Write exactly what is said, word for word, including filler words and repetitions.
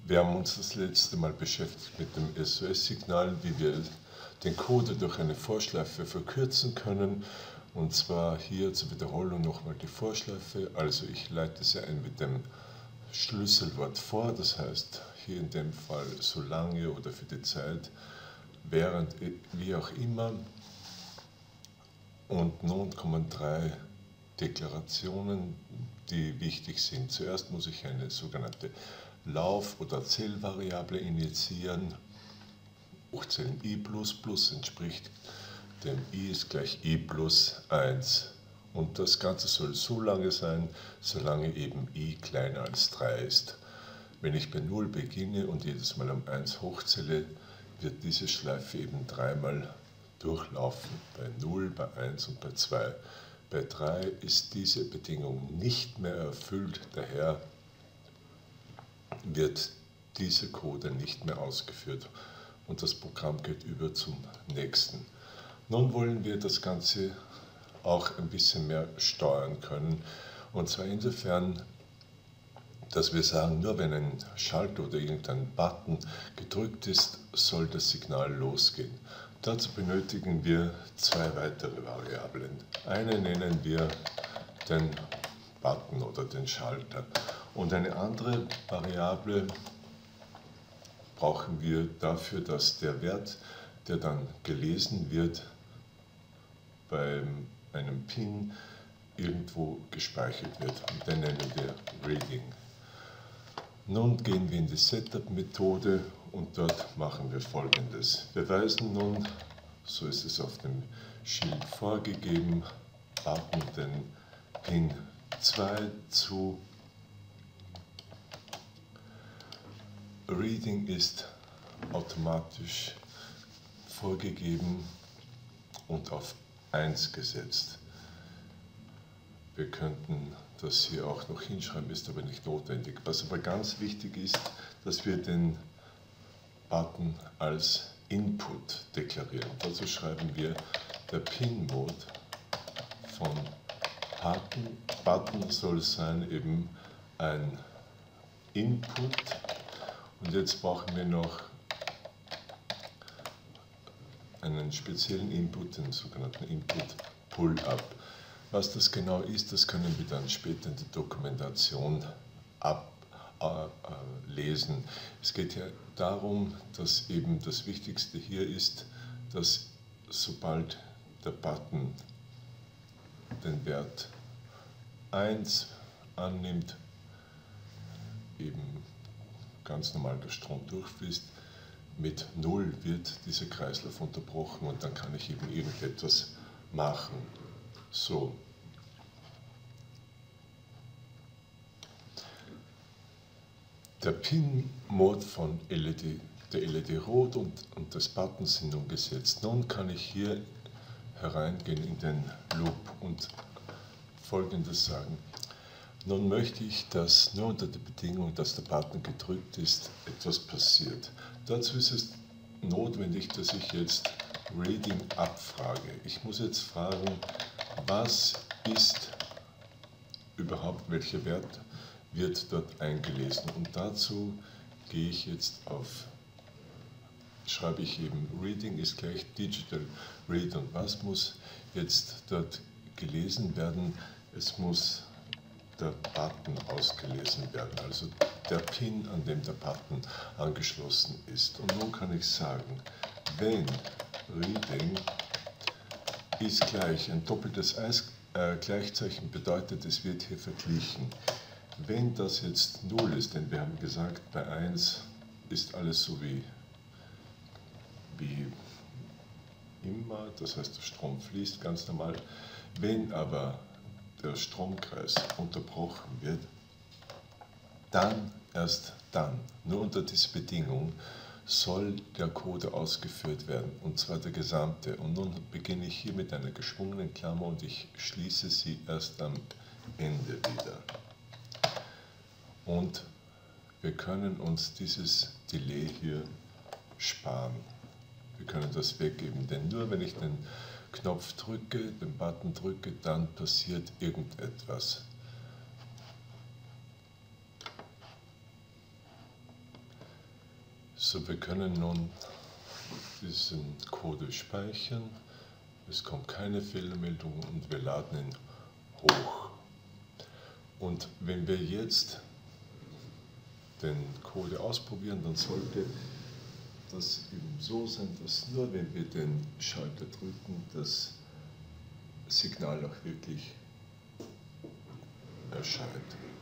Wir haben uns das letzte Mal beschäftigt mit dem S O S-Signal, wie wir den Coder durch eine Vorschleife verkürzen können. Und zwar hier zur Wiederholung nochmal die Vorschleife. Also ich leite sie ein mit dem Schlüsselwort vor, das heißt hier in dem Fall so lange oder für die Zeit, während, wie auch immer. Und nun kommen drei Deklarationen, die wichtig sind. Zuerst muss ich eine sogenannte Lauf- oder Zählvariable initiieren. Hochzählen i plus plus entspricht dem i ist gleich i plus eins. Und das Ganze soll so lange sein, solange eben i kleiner als drei ist. Wenn ich bei null beginne und jedes Mal um eins hochzähle, wird diese Schleife eben dreimal durchlaufen. Bei null, bei eins und bei zwei. Bei drei ist diese Bedingung nicht mehr erfüllt, daher wird dieser Code nicht mehr ausgeführt und das Programm geht über zum nächsten. Nun wollen wir das Ganze auch ein bisschen mehr steuern können, und zwar insofern, dass wir sagen, nur wenn ein Schalter oder irgendein Button gedrückt ist, soll das Signal losgehen. Dazu benötigen wir zwei weitere Variablen. Eine nennen wir den Button oder den Schalter. Und eine andere Variable brauchen wir dafür, dass der Wert, der dann gelesen wird, bei einem Pin irgendwo gespeichert wird. Und den nennen wir Reading. Nun gehen wir in die Setup-Methode und dort machen wir Folgendes. Wir weisen nun, so ist es auf dem Schild vorgegeben, Button den Pin zwei zu. Reading ist automatisch vorgegeben und auf eins gesetzt. Wir könnten das hier auch noch hinschreiben, ist aber nicht notwendig. Was aber ganz wichtig ist, dass wir den Button als Input deklarieren. Dazu schreiben wir, der Pin-Mode von Button, Button soll sein eben ein Input. Und jetzt brauchen wir noch einen speziellen Input, den sogenannten Input Pull-Up. Was das genau ist, das können wir dann später in der Dokumentation ablesen. Es geht ja darum, dass eben das Wichtigste hier ist, dass sobald der Button den Wert eins annimmt, eben ganz normal der Strom durchfließt, mit null wird dieser Kreislauf unterbrochen und dann kann ich eben irgendetwas machen. So. Der Pin-Mode von L E D, der L E D Rot und, und des Buttons sind nun gesetzt. Nun kann ich hier hereingehen in den Loop und Folgendes sagen. Nun möchte ich, dass nur unter der Bedingung, dass der Button gedrückt ist, etwas passiert. Dazu ist es notwendig, dass ich jetzt Reading abfrage. Ich muss jetzt fragen, was ist überhaupt, welcher Wert wird dort eingelesen. Und dazu gehe ich jetzt auf, schreibe ich eben, Reading ist gleich Digital Read. Und was muss jetzt dort gelesen werden? Es muss der Button ausgelesen werden, also der Pin, an dem der Button angeschlossen ist. Und nun kann ich sagen, wenn Reading ist gleich ein doppeltes Eis, äh, Gleichzeichen bedeutet, es wird hier verglichen. Wenn das jetzt null ist, denn wir haben gesagt, bei eins ist alles so wie, wie immer, das heißt der Strom fließt ganz normal. Wenn aber der Stromkreis unterbrochen wird, dann, erst dann, nur unter dieser Bedingung, soll der Code ausgeführt werden, und zwar der gesamte. Und nun beginne ich hier mit einer geschwungenen Klammer und ich schließe sie erst am Ende wieder. Und wir können uns dieses Delay hier sparen. Wir können das weggeben, denn nur wenn ich den Knopf drücke, den Button drücke, dann passiert irgendetwas. So, wir können nun diesen Code speichern. Es kommt keine Fehlermeldung und wir laden ihn hoch. Und wenn wir jetzt den Code ausprobieren, dann sollte das eben so sein, dass nur wenn wir den Schalter drücken, das Signal auch wirklich erscheint.